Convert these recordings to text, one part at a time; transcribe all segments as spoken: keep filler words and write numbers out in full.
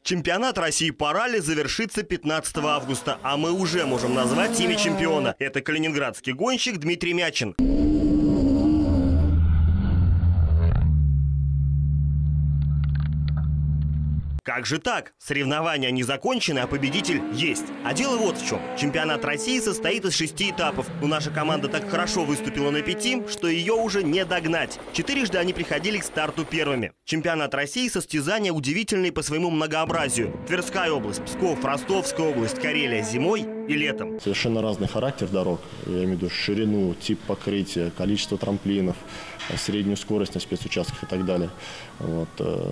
Чемпионат России по ралли завершится пятнадцатого августа, а мы уже можем назвать имя чемпиона. Это калининградский гонщик Дмитрий Мячин. Как же так? Соревнования не закончены, а победитель есть. А дело вот в чем. Чемпионат России состоит из шести этапов. Но наша команда так хорошо выступила на пяти, что ее уже не догнать. Четырежды они приходили к старту первыми. Чемпионат России – состязания удивительные по своему многообразию. Тверская область, Псков, Ростовская область, Карелия зимой и летом. Совершенно разный характер дорог. Я имею в виду ширину, тип покрытия, количество трамплинов, среднюю скорость на спецучастках и так далее. Вот.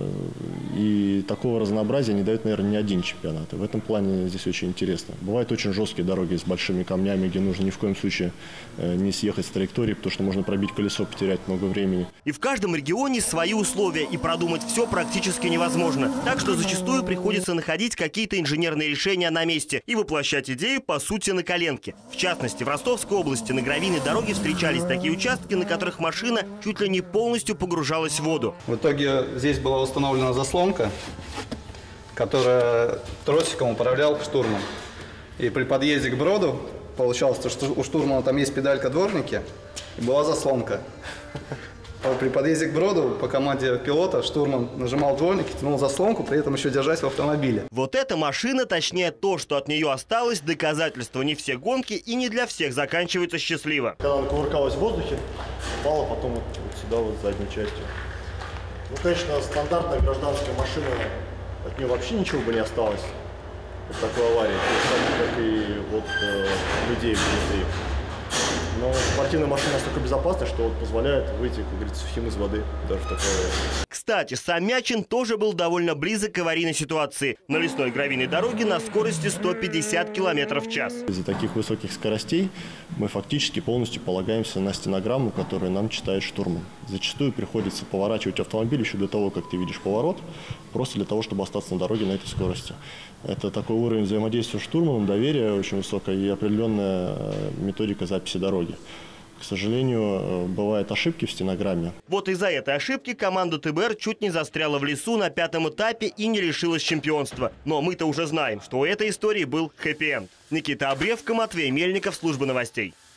И такого разнообразия не дает, наверное, ни один чемпионат. И в этом плане здесь очень интересно. Бывают очень жесткие дороги с большими камнями, где нужно ни в коем случае не съехать с траектории, потому что можно пробить колесо, потерять много времени. И в каждом регионе свои условия, и продумать все практически невозможно. Так что зачастую приходится находить какие-то инженерные решения на месте и воплощать идею, по сути, на коленке. В частности, в Ростовской области на гравийной дороге встречались такие участки, на которых машина чуть ли не полностью погружалась в воду. В итоге здесь была установлена заслонка, которая тросиком управлял штурман. И при подъезде к броду получалось, что у штурмана там есть педалька дворники, и была заслонка. А при подъезде к броду по команде пилота штурман нажимал дворник и тянул заслонку, при этом еще держась в автомобиле. Вот эта машина, точнее то, что от нее осталось, доказательство: не все гонки и не для всех заканчиваются счастливо. Когда она кувыркалась в воздухе, упала потом вот, вот сюда, вот задней частью. Ну, конечно, стандартная гражданская машина, от нее вообще ничего бы не осталось от такой аварии, как и вот э, людей внутри. Но спортивная машина настолько безопасна, что вот позволяет выйти, как говорится, сухим из воды даже в такой аварии. Кстати, сам Мячин тоже был довольно близок к аварийной ситуации. На лесной гравийной дороге на скорости сто пятьдесят километров в час. Из-за таких высоких скоростей мы фактически полностью полагаемся на стенограмму, которую нам читает штурман. Зачастую приходится поворачивать автомобиль еще до того, как ты видишь поворот, просто для того, чтобы остаться на дороге на этой скорости. Это такой уровень взаимодействия с штурманом, доверия очень высокое и определенная методика записи дороги. К сожалению, бывают ошибки в стенограмме. Вот из-за этой ошибки команда ТБР чуть не застряла в лесу на пятом этапе и не лишилась чемпионства. Но мы-то уже знаем, что у этой истории был хэппи-энд. Никита Обревко, Матвей Мельников, служба новостей.